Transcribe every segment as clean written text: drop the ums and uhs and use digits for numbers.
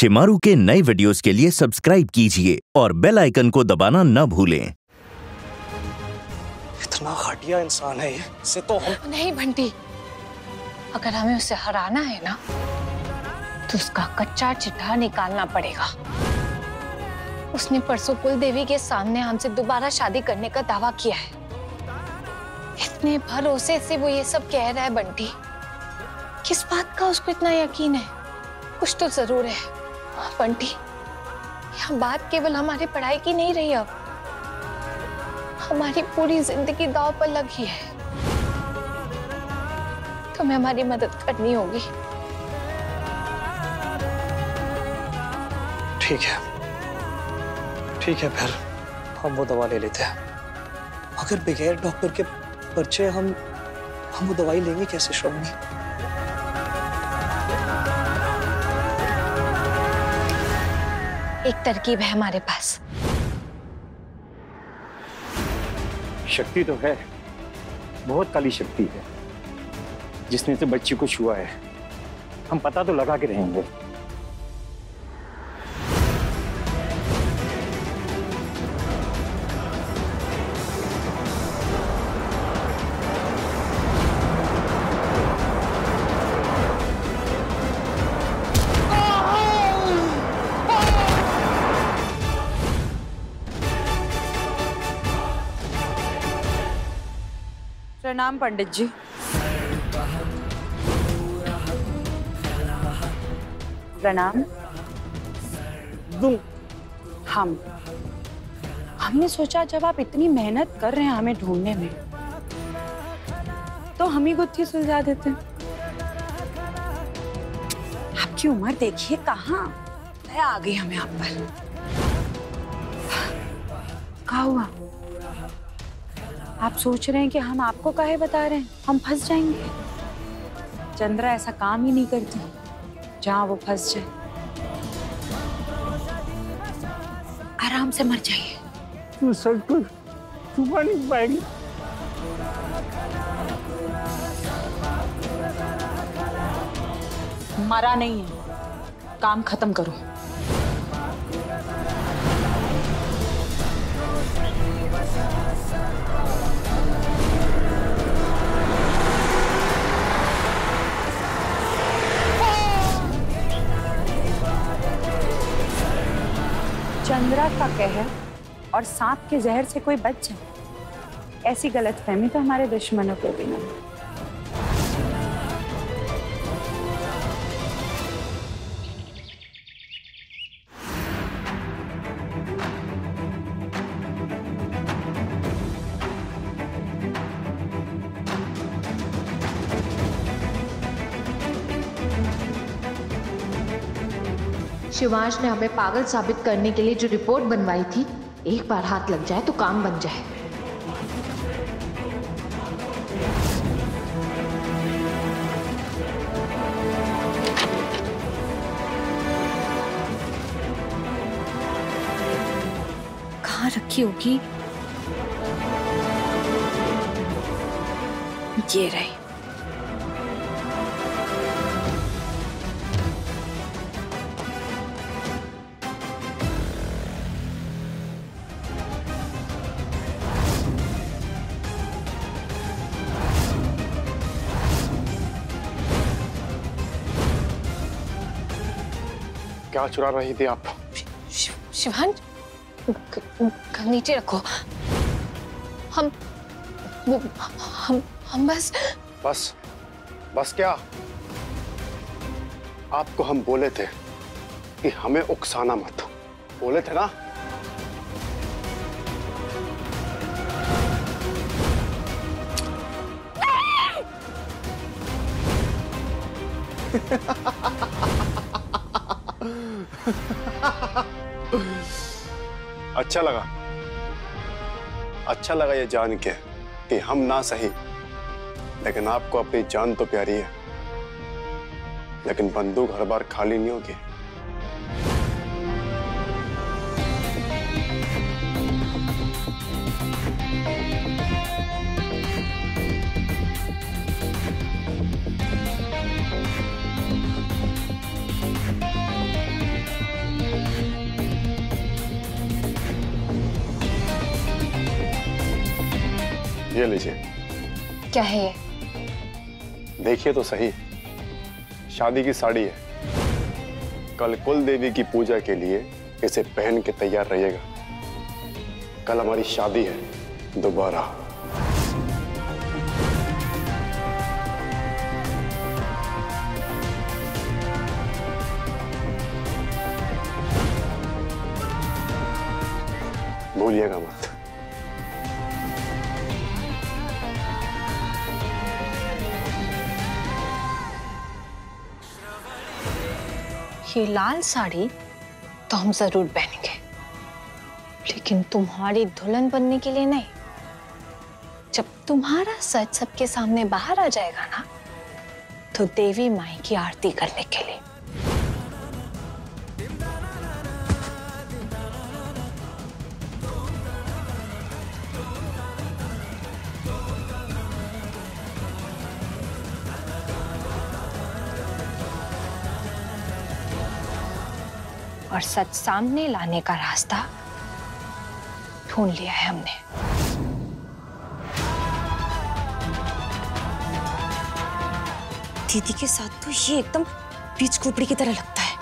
शिमारू के नए वीडियोस के लिए सब्सक्राइब कीजिए और बेल आइकन को दबाना न भूलें। इतना घटिया इंसान है ये, इसे तो हम... नहीं बंटी, अगर हमें उसे हराना है ना तो उसका कच्चा चिट्ठा निकालना पड़ेगा। उसने परसों कुल देवी के सामने हमसे दोबारा शादी करने का दावा किया है। इतने भरोसे से वो ये सब कह रहा है बंटी। किस बात का उसको इतना यकीन है? कुछ तो जरूर है बंटी। यह बात केवल हमारी पढ़ाई की नहीं रही, अब हमारी पूरी जिंदगी दांव पर लगी है। तुम्हें हमारी मदद करनी होगी। ठीक है फिर हम वो दवा ले लेते हैं। मगर बगैर डॉक्टर के पर्चे हम वो दवाई लेंगे कैसे श्रवणी? एक तरकीब है हमारे पास। शक्ति तो है, बहुत काली शक्ति है जिसने तो बच्ची को छुआ है। हम पता तो लगा के रहेंगे। प्रणाम पंडित जी। प्रणाम। हमने सोचा जब आप इतनी मेहनत कर रहे हैं हमें ढूंढने में, तो हम ही गुत्थी सुलझा देते हैं। आपकी उम्र देखिए कहाँ दया आ गई हमें आप पर। क्या हुआ? आप सोच रहे हैं कि हम आपको काहे बता रहे हैं? हम फंस जाएंगे। चंद्रा ऐसा काम ही नहीं करती जहां वो फंस जाए। आराम से मर जाइए। तू सच को छुपा नहीं पाएगी। मरा नहीं है, काम खत्म करो। चंद्रा का कहर और सांप के जहर से कोई बच जाए, ऐसी गलतफहमी तो हमारे दुश्मनों को भी नहीं। शिवांश ने हमें पागल साबित करने के लिए जो रिपोर्ट बनवाई थी, एक बार हाथ लग जाए तो काम बन जाए। कहाँ रखी होगी? ये रही। क्या चुरा रही थी आप? शिवांश, नीचे रखो। हम बस क्या? आपको हम बोले थे कि हमें उकसाना मत, बोले थे ना? अच्छा लगा ये जान के कि हम ना सही, लेकिन आपको अपनी जान तो प्यारी है। लेकिन बंदूक हर बार खाली नहीं होगी। ये लीजिए। क्या है ये? देखिए तो सही, शादी की साड़ी है। कल कुल देवी की पूजा के लिए इसे पहन के तैयार रहिएगा। कल हमारी शादी है दोबारा। भूलिएगा मत। ये लाल साड़ी तो हम जरूर पहनेंगे, लेकिन तुम्हारी दुल्हन बनने के लिए नहीं। जब तुम्हारा सच सबके सामने बाहर आ जाएगा ना, तो देवी माई की आरती करने के लिए। और सच सामने लाने का रास्ता ढूंढ लिया है हमने। दीदी के साथ तो ये एकदम बीच खोपड़ी की तरह लगता है।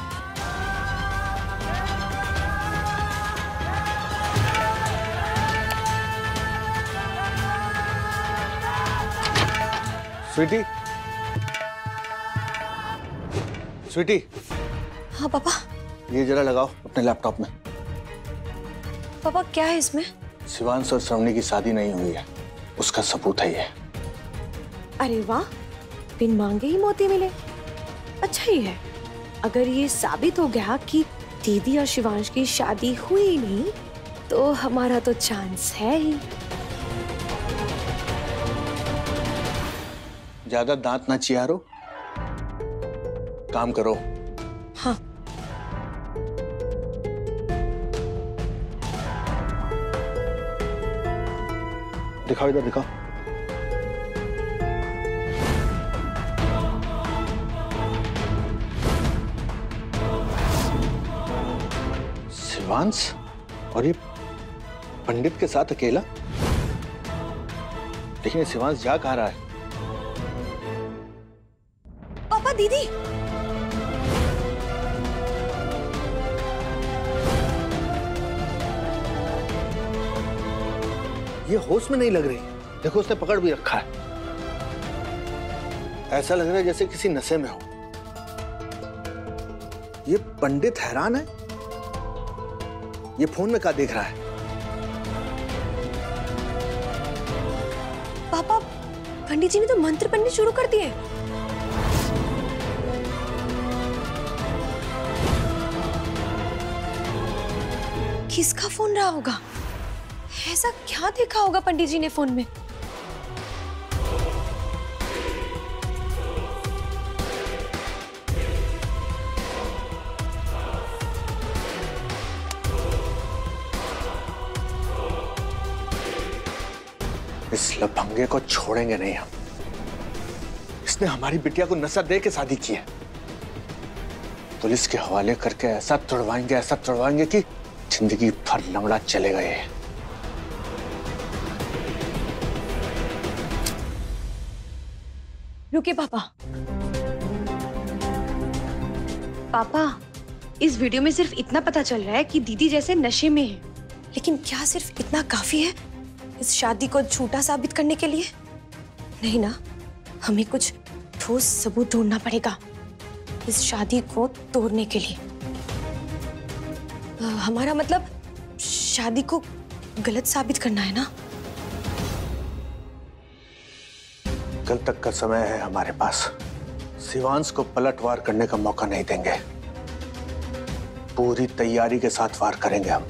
स्वीटी, स्वीटी। हाँ पापा। ये जरा लगाओ अपने लैपटॉप में। पापा क्या है इसमें? शिवांश और श्रवणी की शादी नहीं हुई है, उसका सबूत है ये। अरे वाह, बिन मांगे ही मोती मिले। अच्छा ही है। अगर ये साबित हो गया कि दीदी और शिवांश की शादी हुई नहीं, तो हमारा तो चांस है ही। ज्यादा दांत ना चियारो, काम करो। हाँ। दिखाओ, इधर दिखाओ। शिवांश और ये पंडित के साथ अकेला। लेकिन शिवांश जा कहाँ रहा है? पापा, दीदी। ये होश में नहीं लग रही। देखो उसने पकड़ भी रखा है। ऐसा लग रहा है जैसे किसी नशे में हो। ये पंडित हैरान है। ये फोन में क्या देख रहा है? पापा, पंडित जी ने तो मंत्र पढ़ने शुरू कर दिए। किसका फोन रहा होगा? ऐसा क्या देखा होगा पंडित जी ने फोन में? इस लफंगे को छोड़ेंगे नहीं हम। इसने हमारी बिटिया को नशा दे के शादी की है। पुलिस के हवाले करके ऐसा तुड़वाएंगे कि जिंदगी भर लंगड़ा चले गए। रुकिए पापा। पापा, इस वीडियो में सिर्फ इतना पता चल रहा है कि दीदी जैसे नशे में है, लेकिन क्या सिर्फ इतना काफी है इस शादी को झूठा साबित करने के लिए? नहीं ना, हमें कुछ ठोस सबूत ढूंढना पड़ेगा इस शादी को तोड़ने के लिए। हमारा मतलब शादी को गलत साबित करना है ना? कल तक का समय है हमारे पास। शिवांश को पलटवार करने का मौका नहीं देंगे। पूरी तैयारी के साथ वार करेंगे हम।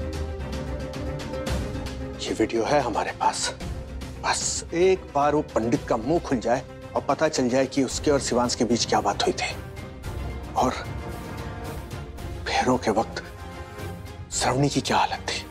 ये वीडियो है हमारे पास। बस एक बार वो पंडित का मुंह खुल जाए और पता चल जाए कि उसके और शिवांश के बीच क्या बात हुई थी। और फेरों के वक्त श्रवणी की क्या हालत थी।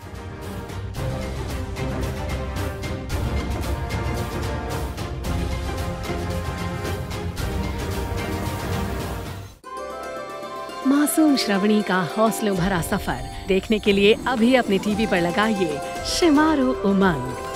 मासूम श्रवणी का हौसलों भरा सफर देखने के लिए अभी अपने टीवी पर लगाइए शिमारू उमंग।